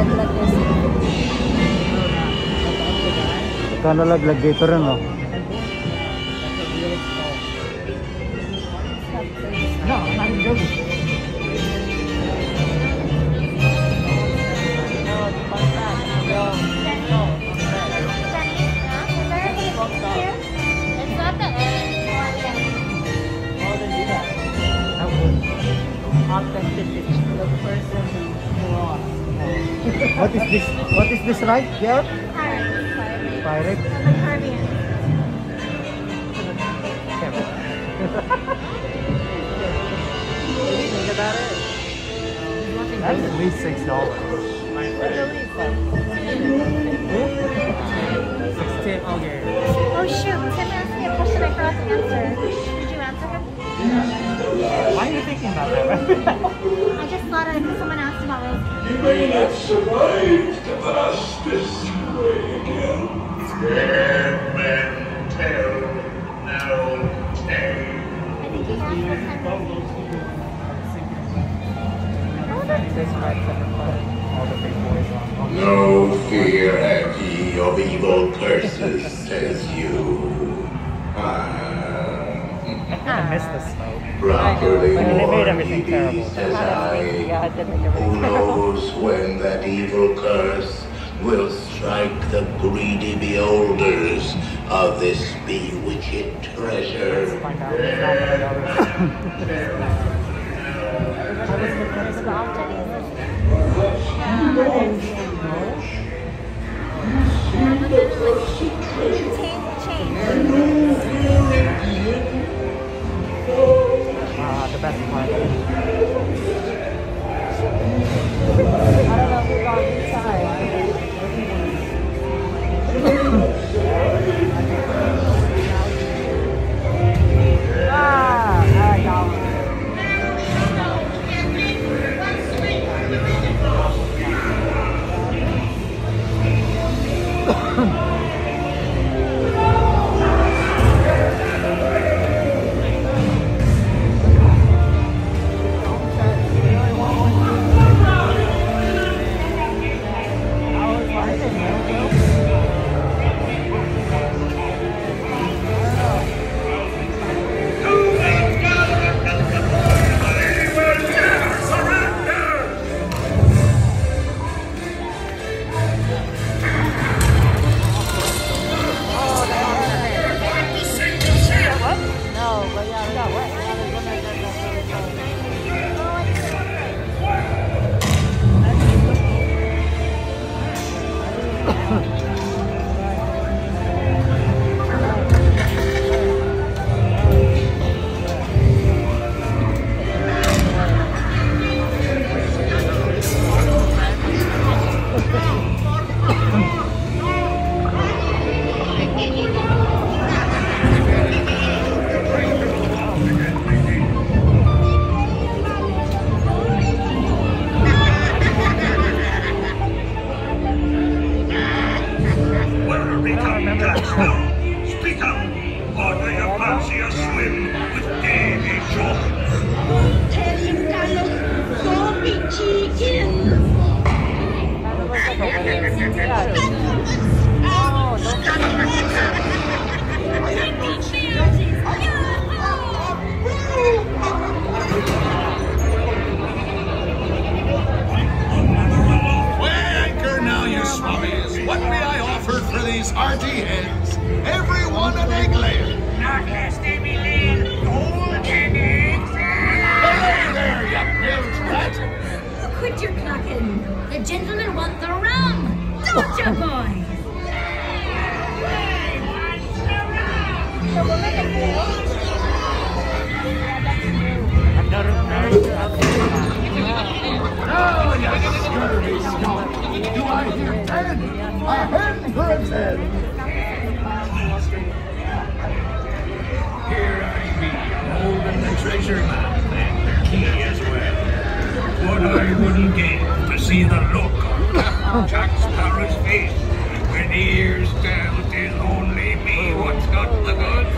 nalaglag na siya. Kano nalaglag dito rin, no? No, I'm not even joking. It's not the end. Authenticity. The person who lost. What is this ride? Yeah? Pirate. Pirate? From the Caribbean. That's at least $6. $16. Okay. Oh shoot, Tim asked me a question I forgot to answer. Did you answer him? Why are you thinking about that? I just thought of it because someone asked about it. You may have survived us this way again. Dead men tell no tale. I think he asked for 10 No fear have ye of evil curses, says you. I kind of miss the snow. Properly They made warned everything ye terrible. says I. Yeah, it did make everything Who knows when that evil curse will strike the greedy beholders of this bewitched treasure. Find out. It's not what I know. The best part. I don't know who's on which side. Speak up, or do you fancy a swim with Davy Jones? Tell him, Carlos, don't be cheating. Weigh anchor now, you swabbies. What may I offer for these hearty heads? Every one an egg layer. Not less they be laying golden eggs. Hey there, you bilge rat. Quit your clucking. The gentlemen want the rum. Don't you, boys? Now, you scurvy skunk. Do I hear 10? A hen for a 10. Here I be, holding the treasure map and the key as well. What I wouldn't give to see the look on Captain Jack Sparrow's face when he hears tell 'tis only me what's got the goods.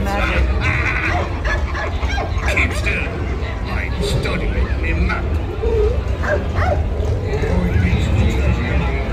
Keep still. I'm studying me map.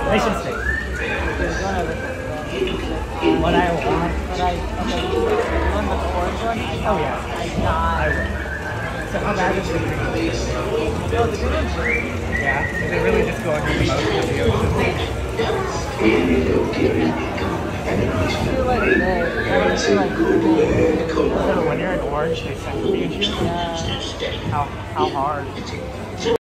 Nation state. What I want. Oh yeah. I will. So how bad is the green? Yeah. Is it really just going through the motion of the ocean? So when you're in orange, they centrifuge you? Yeah. How hard?